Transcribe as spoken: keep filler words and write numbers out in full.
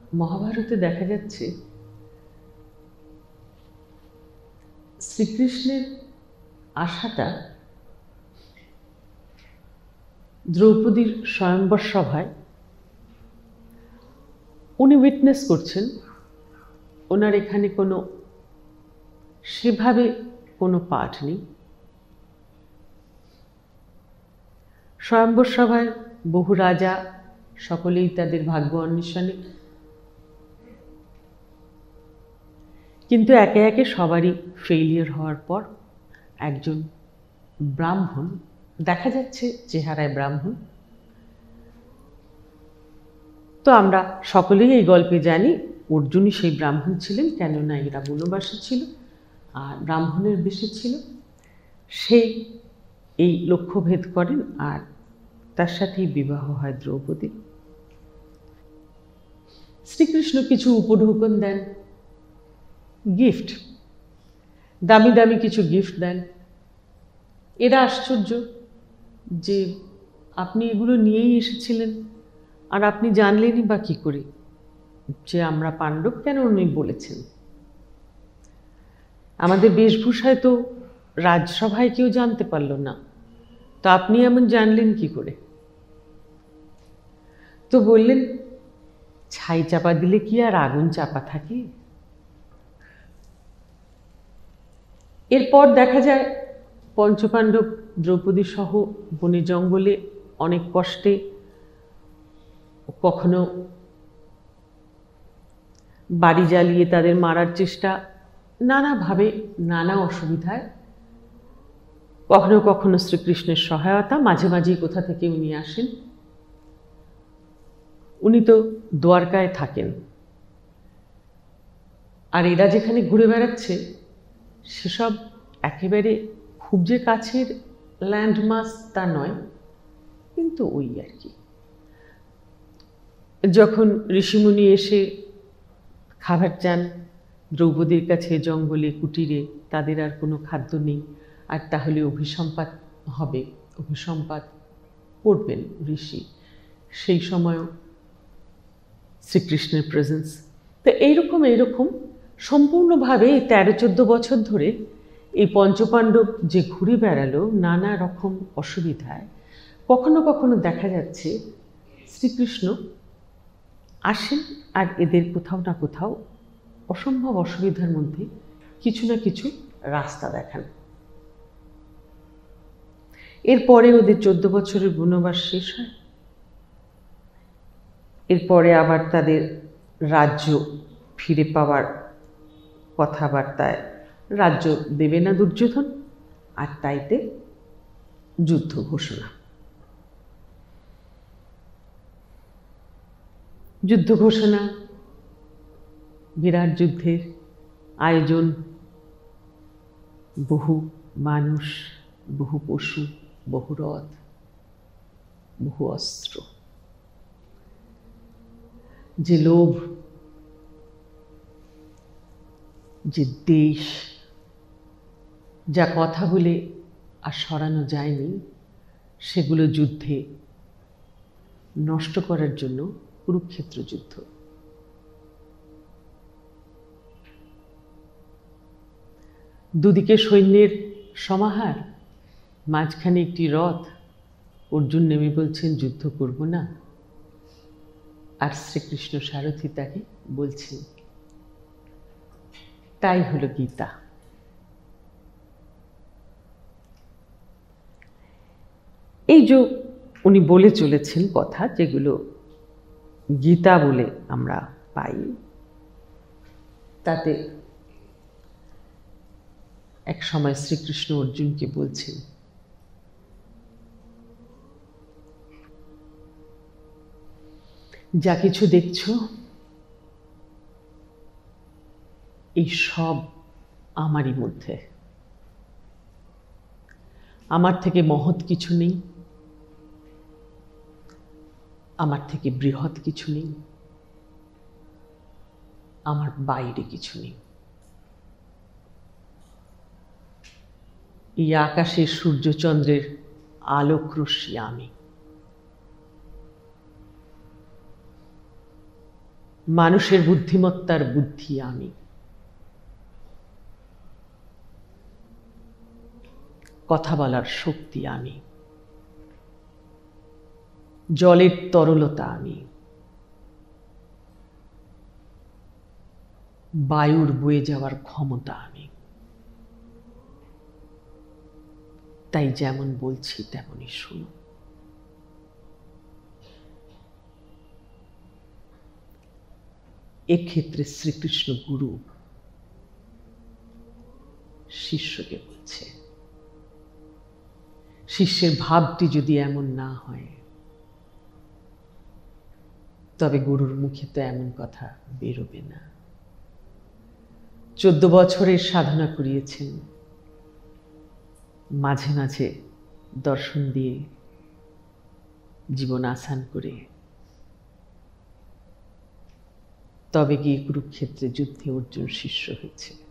মহাভারতে দেখা যাচ্ছে শ্রীকৃষ্ণের আশাটা দ্রৌপদীর স্বয়ম্বর সভায় উনি উইটনেস করছেন। ওনার এখানে কোনো সেভাবে কোনো পাঠ নেই। স্বয়ম্বর সভায় বহু রাজা সকলেই তাদের ভাগ্য অন্বেষণে, কিন্তু একে একে সবারই ফেইলিয়ার হওয়ার পর একজন ব্রাহ্মণ দেখা যাচ্ছে, চেহারায় ব্রাহ্মণ, তো আমরা সকলেই এই গল্পে জানি অর্জুনই সেই ব্রাহ্মণ ছিলেন, কেননা এরা বনবাসী ছিল আর ব্রাহ্মণের বেশে ছিল। সে এই লক্ষ্যভেদ করেন আর তার সাথেই বিবাহ হয় দ্রৌপদী। শ্রীকৃষ্ণ কিছু উপঢৌকন দেন, গিফট, দামি দামি কিছু গিফট দেন। এরা আশ্চর্য যে আপনি এগুলো নিয়েই এসেছিলেন আর আপনি জানলেনই বা কী করে যে আমরা পাণ্ডব? কেন উনি বলেছেন? আমাদের বেশভূষায় তো রাজসভায় কেউ জানতে পারল না, তো আপনি এমন জানলেন কি করে? তো বললেন, ছাই চাপা দিলে কি আর আগুন চাপা থাকে? এরপর দেখা যায় পঞ্চপাণ্ডব দ্রৌপদী সহ বনে জঙ্গলে অনেক কষ্টে, কখনো বাড়ি জ্বালিয়ে তাদের মারার চেষ্টা, নানাভাবে নানা অসুবিধায়, কখনো কখনো শ্রীকৃষ্ণের সহায়তা, মাঝে মাঝেই কোথা থেকে উনি আসেন। উনি তো দ্বারকায় থাকেন, আর এরা যেখানে ঘুরে বেড়াচ্ছে সেসব একেবারে খুব যে কাছের ল্যান্ডমার্ক তা নয়, কিন্তু ওই আর কি। যখন ঋষিমুনি এসে খাবার চান দ্রৌপদীর কাছে জঙ্গলে কুটিরে, তাদের আর কোনো খাদ্য নেই, আর তাহলে অভিসম্পাত হবে, অভিসম্পাত করবেন ঋষি, সেই সময়ও শ্রীকৃষ্ণের প্রেজেন্স। তো এইরকম এইরকম সম্পূর্ণভাবে এই তেরো চোদ্দ বছর ধরে এই পঞ্চপাণ্ডব যে ঘুরে বেড়ালো নানা রকম অসুবিধায়, কখনো কখনো দেখা যাচ্ছে শ্রীকৃষ্ণ আসেন আর এদের কোথাও না কোথাও অসম্ভব অসুবিধার মধ্যে কিছু না কিছু রাস্তা দেখান। এরপরে ওদের চোদ্দ বছরের বনবাস শেষ হয়। এরপরে আবার তাদের রাজ্য ফিরে পাওয়ার কথাবার্তায় রাজ্য দেবে না দুর্যোধন, আর তাইতে যুদ্ধ ঘোষণা। যুদ্ধ ঘোষণা, বিরাট যুদ্ধের আয়োজন, বহু মানুষ, বহু পশু, বহু রথ, বহু অস্ত্র। যে লোভ, যে দেশ, যা কথা বলে আর সরানো যায়নি, সেগুলো যুদ্ধে নষ্ট করার জন্য কুরুক্ষেত্র যুদ্ধ। দুদিকে সৈন্যের সমাহার, মাঝখানে একটি রথ, অর্জুন নেমে বলছেন যুদ্ধ করব না, আর শ্রীকৃষ্ণ সারথি তাকে বলছেন। তাই হলো গীতা। এই যে উনি বলে চলেছেন কথা, যেগুলো গীতা বলে আমরা পাই, তাতে এক সময় শ্রীকৃষ্ণ অর্জুনকে বলছেন, যা কিছু দেখছ এই সব আমারই মধ্যে। আমার থেকে মহৎ কিছু নেই, আমার থেকে বৃহৎ কিছু নেই, আমার বাইরে কিছু নেই। এই আকাশের সূর্যচন্দ্রের আলোক রশ্মি আমি। মানুষের বুদ্ধিমত্তার বুদ্ধি আমি। কথা বলার শক্তি আমি। জলের তরলতা আমি। বায়ুর বয়ে যাওয়ার ক্ষমতা আমি। তাই যেমন বলছি তেমনই শুনো। এক্ষেত্রে শ্রীকৃষ্ণ গুরু শিষ্যকে বলছে, শিষ্যের ভাবটি যদি এমন না হয় তবে গুরুর মুখে তো এমন কথা বেরোবে না। চোদ্দ বছরের সাধনা করিয়েছেন, মাঝে মাঝে দর্শন দিয়ে জীবন আসান করে তবে গিয়ে কুরুক্ষেত্রে যুদ্ধে অর্জুন শিষ্য হয়েছে।